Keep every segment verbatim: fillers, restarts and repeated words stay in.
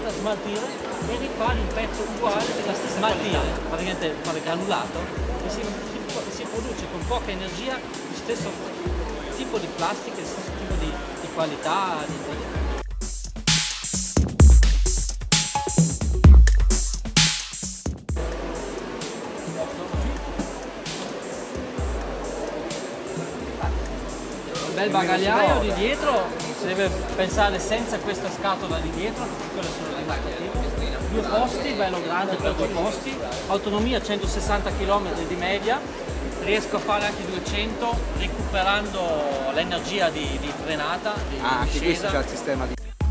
da smaltire e rifare il pezzo uguale della stessa qualità. Praticamente fare granulato e si, si, si produce con poca energia lo stesso tipo di plastica, lo stesso tipo di, di qualità. Di, di... Un bel bagagliaio di dietro, si deve pensare senza questa scatola di dietro, perché quelle sono le limitative. Due posti, bello grande per due posti, autonomia centosessanta chilometri di media, riesco a fare anche duecento recuperando l'energia di, di frenata, di ah, anche discesa. questo c'è il sistema di...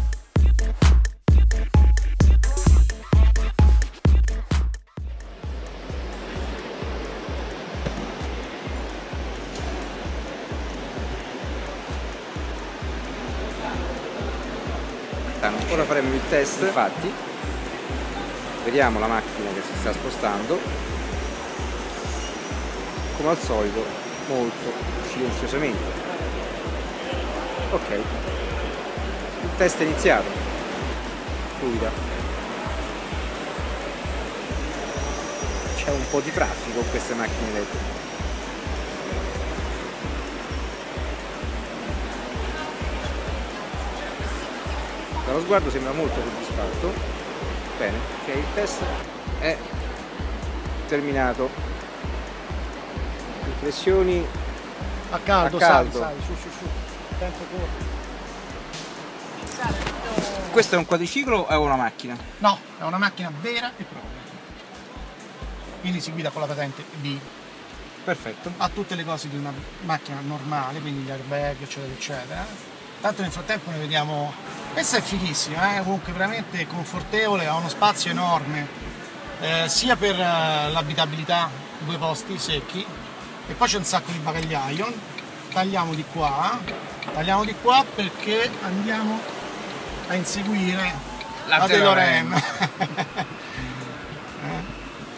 Ora faremo il test, infatti vediamo la macchina che si sta spostando, come al solito molto silenziosamente. Ok, il test è iniziato, fluida, c'è un po' di traffico con queste macchine elettriche. Dallo sguardo sembra molto soddisfatto. Bene, ok, il test è terminato. Impressioni a caldo, a caldo. Sali, sali, su, su, su. Tempo corto. Questo è un quadriciclo o è una macchina? No, è una macchina vera e propria. Quindi si guida con la patente B. Perfetto. Ha tutte le cose di una macchina normale, quindi gli airbag, eccetera, eccetera. Tanto nel frattempo ne vediamo. Questa è fighissima, eh? Comunque veramente confortevole, ha uno spazio enorme, eh, sia per uh, l'abitabilità, due posti secchi, e poi c'è un sacco di bagagliaio. Tagliamo di qua, tagliamo di qua perché andiamo a inseguire la, la DeLorean. eh?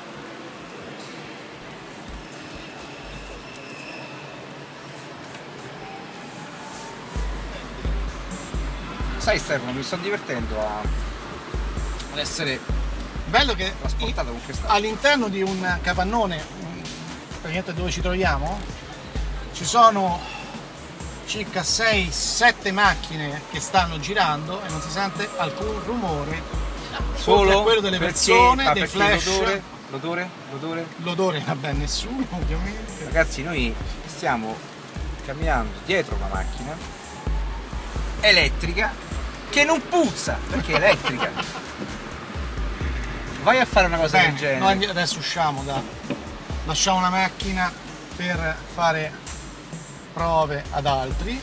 Sai Stefano, mi sto divertendo a... ad essere bello che trasportato con questa... all'interno di un capannone, praticamente dove ci troviamo, ci sono circa sei sette macchine che stanno girando e non si sente alcun rumore, solo quello delle persone, perché, dei flash. L'odore, l'odore, l'odore? L'odore, vabbè, nessuno ovviamente. Ragazzi, noi stiamo camminando dietro una macchina elettrica che non puzza, perché è elettrica. Vai a fare una cosa. Bene, del genere. Noi adesso usciamo da... lasciamo la macchina per fare prove ad altri.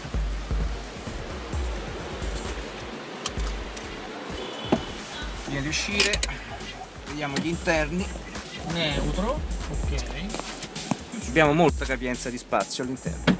Prima di uscire vediamo gli interni. Neutro, ok. Abbiamo molta capienza di spazio all'interno.